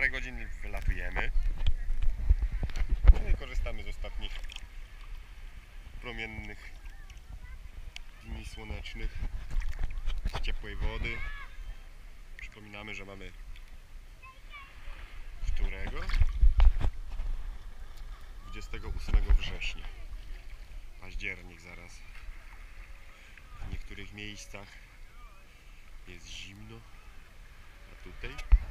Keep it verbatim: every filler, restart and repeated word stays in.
parę godzin wylatujemy. No i korzystamy z ostatnich promiennych dni słonecznych, z ciepłej wody. Przypominamy, że mamy którego? dwudziestego ósmego września. Październik zaraz. W niektórych miejscach jest zimno, a tutaj